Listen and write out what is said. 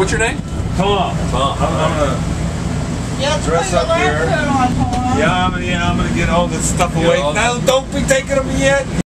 What's your name? Tom. Tom. I'm gonna dress up here. Yeah, I'm gonna get all this stuff away. Now, don't be taking them yet.